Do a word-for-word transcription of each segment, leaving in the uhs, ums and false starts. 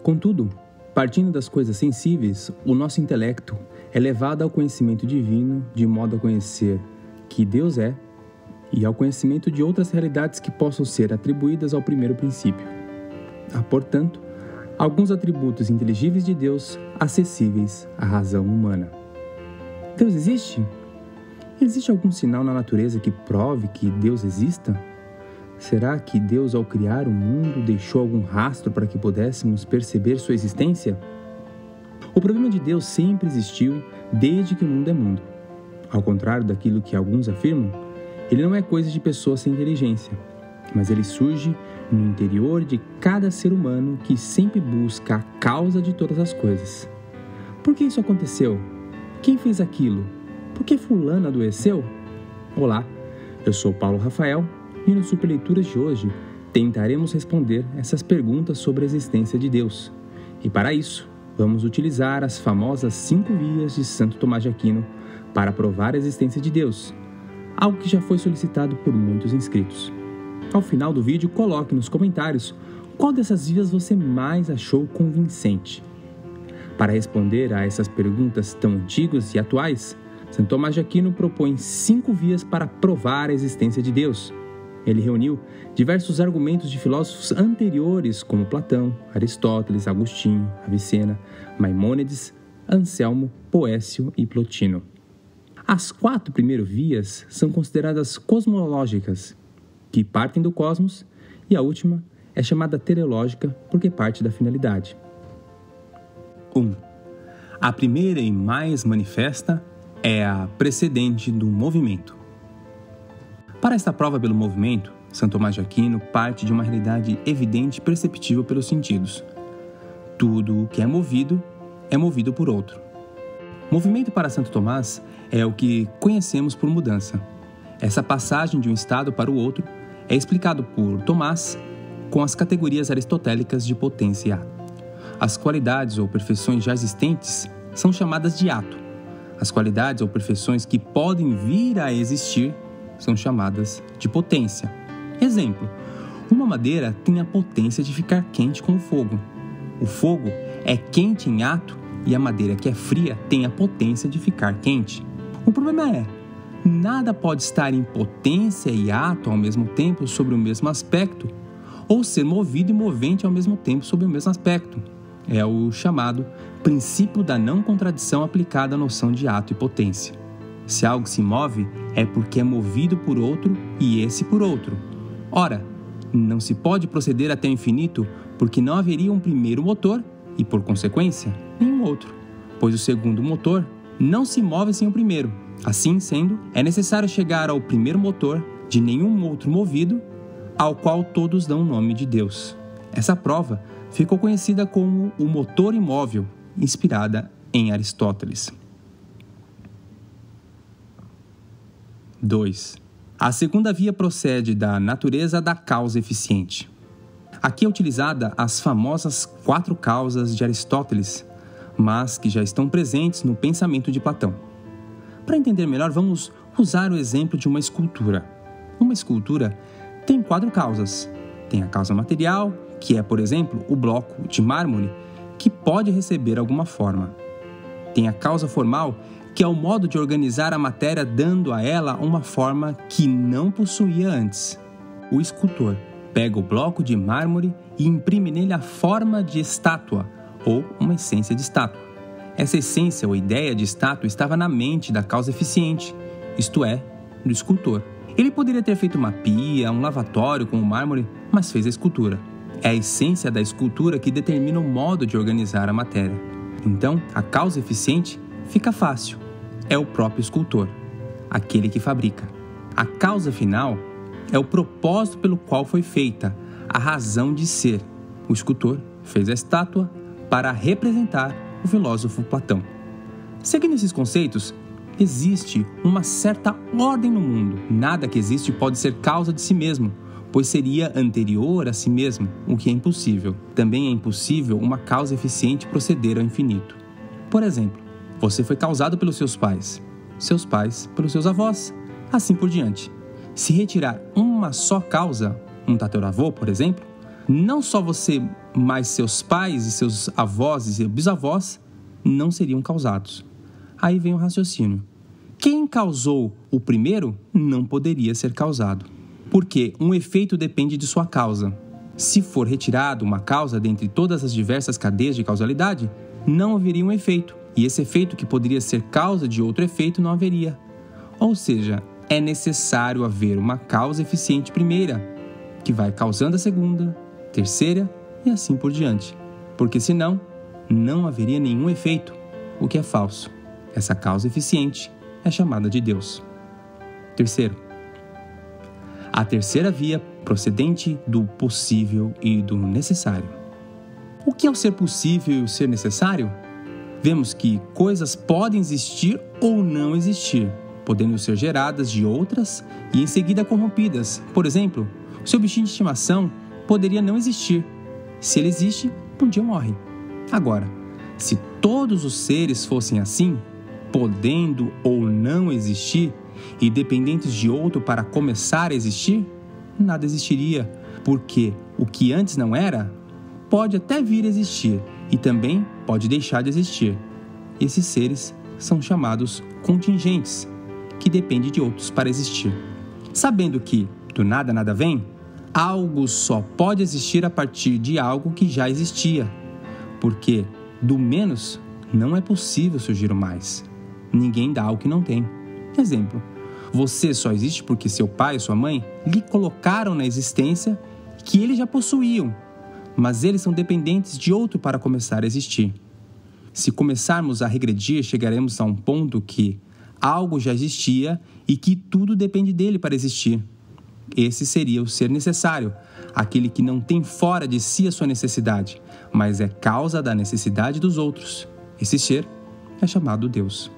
Contudo, partindo das coisas sensíveis, o nosso intelecto é levado ao conhecimento divino de modo a conhecer que Deus é e ao conhecimento de outras realidades que possam ser atribuídas ao primeiro princípio. Há, portanto, alguns atributos inteligíveis de Deus acessíveis à razão humana. Deus existe? Existe algum sinal na natureza que prove que Deus exista? Será que Deus, ao criar o mundo, deixou algum rastro para que pudéssemos perceber sua existência? O problema de Deus sempre existiu desde que o mundo é mundo. Ao contrário daquilo que alguns afirmam, ele não é coisa de pessoas sem inteligência, mas ele surge no interior de cada ser humano que sempre busca a causa de todas as coisas. Por que isso aconteceu? Quem fez aquilo? Por que fulano adoeceu? Olá, eu sou Paulo Rafael e no Superleituras de hoje tentaremos responder essas perguntas sobre a existência de Deus. E para isso, vamos utilizar as famosas cinco vias de Santo Tomás de Aquino para provar a existência de Deus, algo que já foi solicitado por muitos inscritos. Ao final do vídeo, coloque nos comentários qual dessas vias você mais achou convincente. Para responder a essas perguntas tão antigas e atuais, Santo Tomás de Aquino propõe cinco vias para provar a existência de Deus. Ele reuniu diversos argumentos de filósofos anteriores como Platão, Aristóteles, Agostinho, Avicena, Maimônides, Anselmo, Poécio e Plotino. As quatro primeiras vias são consideradas cosmológicas, que partem do cosmos, e a última é chamada teleológica porque parte da finalidade. um. A primeira e mais manifesta é a precedente do movimento. Para esta prova pelo movimento, Santo Tomás de Aquino parte de uma realidade evidente e perceptível pelos sentidos. Tudo o que é movido é movido por outro. Movimento para Santo Tomás é o que conhecemos por mudança. Essa passagem de um estado para o outro é explicado por Tomás com as categorias aristotélicas de potência e ato. As qualidades ou perfeições já existentes são chamadas de ato. As qualidades ou perfeições que podem vir a existir são chamadas de potência. Exemplo, uma madeira tem a potência de ficar quente com o fogo. O fogo é quente em ato e a madeira que é fria tem a potência de ficar quente. O problema é, nada pode estar em potência e ato ao mesmo tempo sobre o mesmo aspecto, ou ser movido e movente ao mesmo tempo sobre o mesmo aspecto. É o chamado princípio da não contradição aplicado à noção de ato e potência. Se algo se move, é porque é movido por outro e esse por outro. Ora, não se pode proceder até o infinito porque não haveria um primeiro motor e, por consequência, nenhum outro, pois o segundo motor não se move sem o primeiro. Assim sendo, é necessário chegar ao primeiro motor de nenhum outro movido, ao qual todos dão o nome de Deus. Essa prova ficou conhecida como o motor imóvel, inspirada em Aristóteles. dois. A segunda via procede da natureza da causa eficiente. Aqui é utilizada as famosas quatro causas de Aristóteles, mas que já estão presentes no pensamento de Platão. Para entender melhor, vamos usar o exemplo de uma escultura. Uma escultura tem quatro causas. Tem a causa material, que é, por exemplo, o bloco de mármore, que pode receber alguma forma. Tem a causa formal, que é o modo de organizar a matéria dando a ela uma forma que não possuía antes. O escultor pega o bloco de mármore e imprime nele a forma de estátua, ou uma essência de estátua. Essa essência ou ideia de estátua estava na mente da causa eficiente, isto é, do escultor. Ele poderia ter feito uma pia, um lavatório com o mármore, mas fez a escultura. É a essência da escultura que determina o modo de organizar a matéria. Então, a causa eficiente fica fácil. É o próprio escultor, aquele que fabrica. A causa final é o propósito pelo qual foi feita, a razão de ser. O escultor fez a estátua para representar o filósofo Platão. Seguindo esses conceitos, existe uma certa ordem no mundo. Nada que existe pode ser causa de si mesmo, pois seria anterior a si mesmo, o que é impossível. Também é impossível uma causa eficiente proceder ao infinito. Por exemplo, você foi causado pelos seus pais, seus pais pelos seus avós, assim por diante. Se retirar uma só causa, um tataravô, por exemplo, não só você, mas seus pais e seus avós e seus bisavós não seriam causados. Aí vem o raciocínio. Quem causou o primeiro não poderia ser causado, porque um efeito depende de sua causa. Se for retirado uma causa dentre todas as diversas cadeias de causalidade, não haveria um efeito, e esse efeito que poderia ser causa de outro efeito não haveria. Ou seja, é necessário haver uma causa eficiente primeira, que vai causando a segunda, terceira e assim por diante, porque senão não haveria nenhum efeito, o que é falso. Essa causa eficiente é chamada de Deus. Terceiro, a terceira via procedente do possível e do necessário. O que é o ser possível e o ser necessário? Vemos que coisas podem existir ou não existir, podendo ser geradas de outras e em seguida corrompidas. Por exemplo, o seu bichinho de estimação poderia não existir. Se ele existe, um dia morre. Agora, se todos os seres fossem assim, podendo ou não existir e dependentes de outro para começar a existir, nada existiria, porque o que antes não era, pode até vir a existir e também pode deixar de existir. Esses seres são chamados contingentes, que dependem de outros para existir. Sabendo que do nada nada vem, algo só pode existir a partir de algo que já existia, porque do menos não é possível surgir o mais. Ninguém dá o que não tem. Exemplo, você só existe porque seu pai e sua mãe lhe colocaram na existência que eles já possuíam, mas eles são dependentes de outro para começar a existir. Se começarmos a regredir, chegaremos a um ponto que algo já existia e que tudo depende dele para existir. Esse seria o ser necessário, aquele que não tem fora de si a sua necessidade, mas é causa da necessidade dos outros. Esse ser é chamado Deus.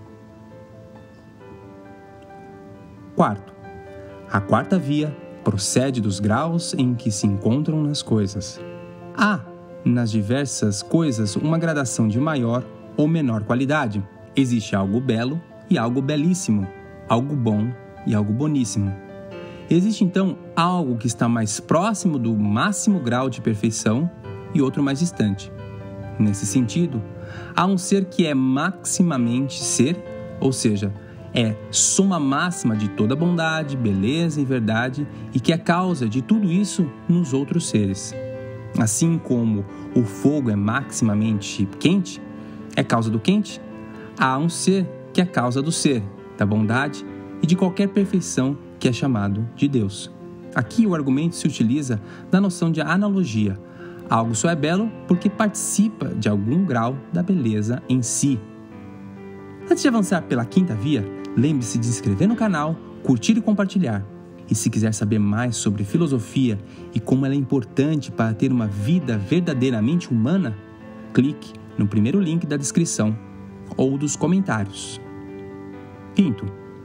Quarto, a quarta via procede dos graus em que se encontram nas coisas. Há, nas diversas coisas, uma gradação de maior ou menor qualidade. Existe algo belo e algo belíssimo, algo bom e algo boníssimo. Existe, então, algo que está mais próximo do máximo grau de perfeição e outro mais distante. Nesse sentido, há um ser que é maximamente ser, ou seja, é soma máxima de toda bondade, beleza e verdade e que é causa de tudo isso nos outros seres. Assim como o fogo é maximamente quente, é causa do quente, há um ser que é causa do ser, da bondade e de qualquer perfeição que é chamado de Deus. Aqui o argumento se utiliza da noção de analogia. Algo só é belo porque participa de algum grau da beleza em si. Antes de avançar pela quinta via, lembre-se de se inscrever no canal, curtir e compartilhar. E se quiser saber mais sobre filosofia e como ela é importante para ter uma vida verdadeiramente humana, clique no primeiro link da descrição ou dos comentários. Quinto,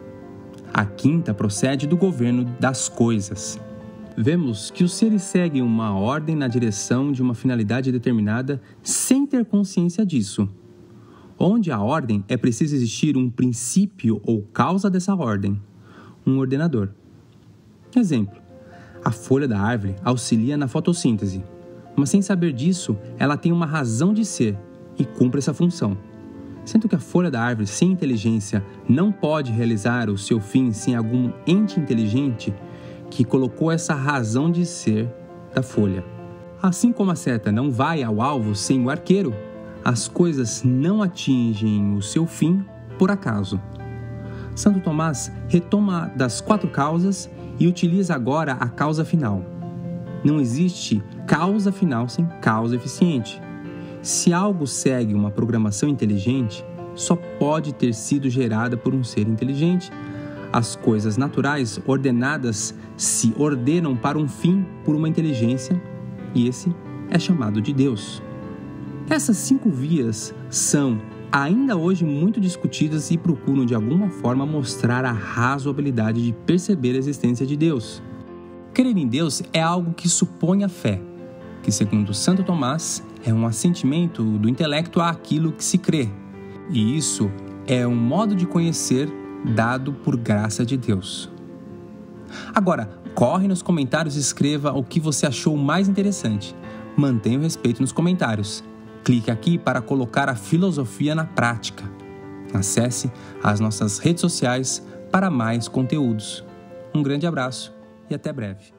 a quinta procede do governo das coisas. Vemos que os seres seguem uma ordem na direção de uma finalidade determinada sem ter consciência disso. Onde há ordem, é preciso existir um princípio ou causa dessa ordem, um ordenador. Exemplo, a folha da árvore auxilia na fotossíntese, mas sem saber disso, ela tem uma razão de ser e cumpre essa função. Sendo que a folha da árvore sem inteligência não pode realizar o seu fim sem algum ente inteligente que colocou essa razão de ser da folha. Assim como a seta não vai ao alvo sem o arqueiro, as coisas não atingem o seu fim por acaso. Santo Tomás retoma das quatro causas e utiliza agora a causa final. Não existe causa final sem causa eficiente. Se algo segue uma programação inteligente, só pode ter sido gerada por um ser inteligente. As coisas naturais ordenadas se ordenam para um fim por uma inteligência, e esse é chamado de Deus. Essas cinco vias são ainda hoje muito discutidas e procuram de alguma forma mostrar a razoabilidade de perceber a existência de Deus. Crer em Deus é algo que supõe a fé, que segundo Santo Tomás é um assentimento do intelecto àquilo que se crê, e isso é um modo de conhecer dado por graça de Deus. Agora, corre nos comentários e escreva o que você achou mais interessante. Mantenha o respeito nos comentários. Clique aqui para colocar a filosofia na prática. Acesse as nossas redes sociais para mais conteúdos. Um grande abraço e até breve.